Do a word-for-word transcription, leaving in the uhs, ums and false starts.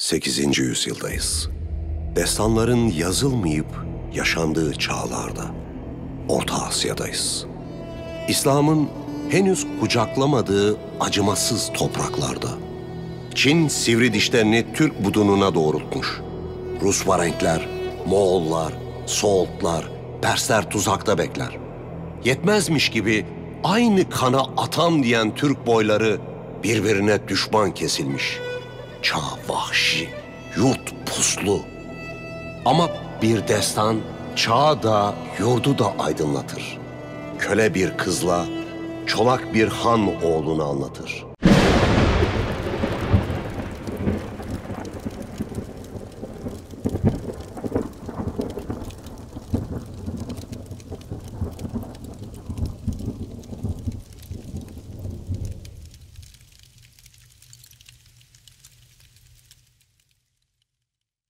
sekizinci yüzyıldayız. Destanların yazılmayıp yaşandığı çağlarda Orta Asya'dayız. İslam'ın henüz kucaklamadığı acımasız topraklarda. Çin sivri dişlerini Türk budununa doğrultmuş. Rus varenkler, Moğollar, Soğutlar, Persler tuzakta bekler. Yetmezmiş gibi aynı kana atam diyen Türk boyları birbirine düşman kesilmiş. Çağ vahşi, yurt puslu. Ama bir destan çağı da yurdu da aydınlatır. Köle bir kızla çolak bir han oğlunu anlatır.